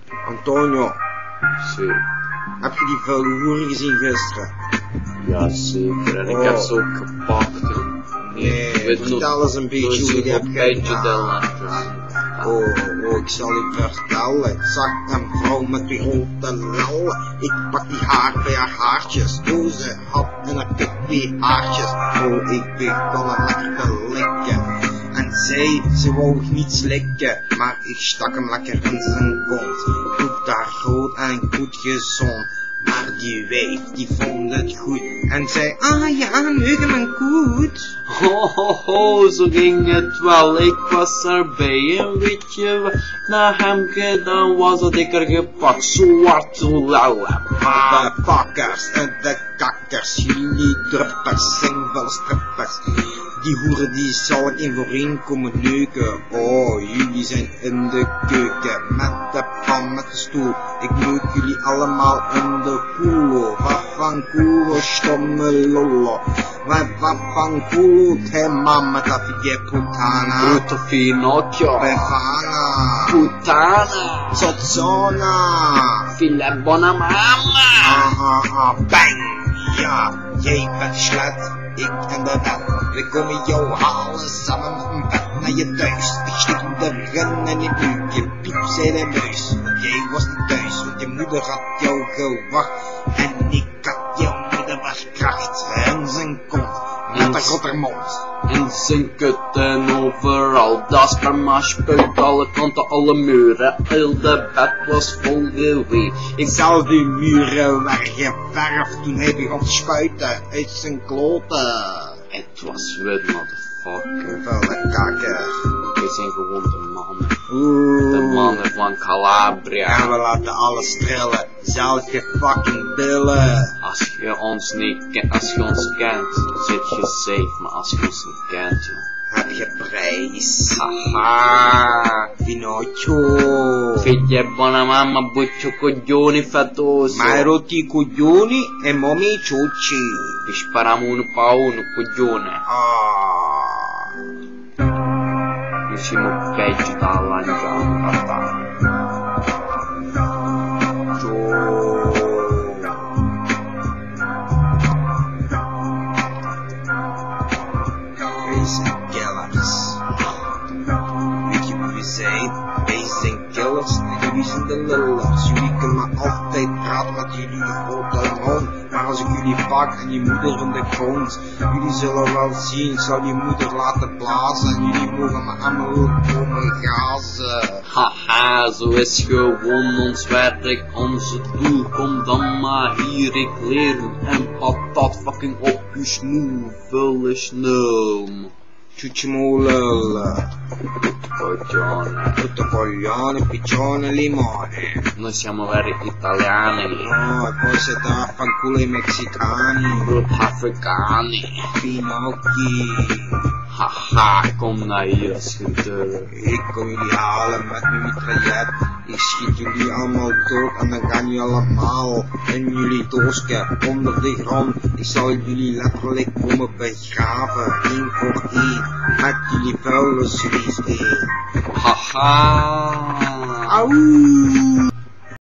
Antonio, Zie. heb je die vuile hoeren gezien gisteren? Ja, zeker. En ik heb ze ook gepakt. Nee, vertel eens een beetje hoe je die hebt gedaan. Oh, ik zal je vertellen. Ik zag een vrouw met die grote lellen. Ik pak die haar bij haar haartjes. Oh, ze had in haar kip 2 haartjes. Oh, ik begon hem lekker te likken. En ze wou niet slikken, maar ik stak hem lekker in zijn kont. Doet daar groot en goed gezond. Maar die wijf, die vond het goed. En zei, ah ja, neugen mijn goed. Ho ho ho, zo ging het wel. Ik was erbij en weet je wat naar hem gedaan was, dat ik er gepakt. Zwarte lauwe. De pakkers en de kakkers, jullie druppers zijn wel strippers. Die hoeren die zal ik in voorheen komen neuken. Oh, jullie zijn in de keuken, met de pan, met de stoel. Ik neuk jullie allemaal in de culo. Wat van culo, stomme lollo. Wat van culo, te mamma, da figlie puttana. Brutto finocchio. Befana. Puttana. Zozzona. Filet buona mamma. Bang. Ja, jij bent slet, ik en de wet. We komen jou halen samen met een bed naar je thuis. Ik stik je erin en je buik, je piep zei de muis. Want jij was niet thuis, want je moeder had jou gewacht. En ik had jouw moeder verkracht in zijn kont, met een grote mond. In zijn kut en overal, dat sperma spuit alle kanten, alle muren. Heel de bed was vol geweest. Zelfs die muren waren geverfd toen hij begon te spuiten uit zijn kloten. Het was wit, motherfucker. Vuile kakker. We zijn gewoon de mannen. Oeh. De mannen van Calabria. En we laten alles trillen, zelfs je fucking billen. Als je ons niet kent, als je ons kent, zit je safe, maar als je ons niet kent, joh. Heb je prijs? Haha, Pinocchio. Figlia buona mamma, buccio coglioni fatoso. Ma rotti i coglioni e mommy ciucci. Ti spariamo uno pa uno, coglione. Noi siamo peggio da lanciare, Wij zijn killers. Weet je wie we zijn? Wij zijn killers en jullie zijn de lullers. Jullie kunnen altijd praten met jullie grote mond. Maar als ik jullie pak en je moeder in de grond, jullie zullen wel zien, ik zal je moeder laten blazen. En jullie mogen me allemaal komen gazen. Haha, zo is gewoon ons werk, onze doel. Kom dan maar hier, ik leer en patat fucking op je snoe, vulle snel. Ciucciamolele. Coglione. Tutto coglione, piccione, limone. Noi siamo veri italiani. No, e poi siete affanculo i mexicani. Brut africani. Pinocchi. Haha, kom naar hier, schitter. Ik kom jullie halen met mijn mitraillet. Ik schiet jullie allemaal dood en dan gaan jullie allemaal in jullie doosje onder de grond. Ik zal jullie letterlijk komen begraven, 1 voor 1, met jullie vuile vlees. Haha. Auw.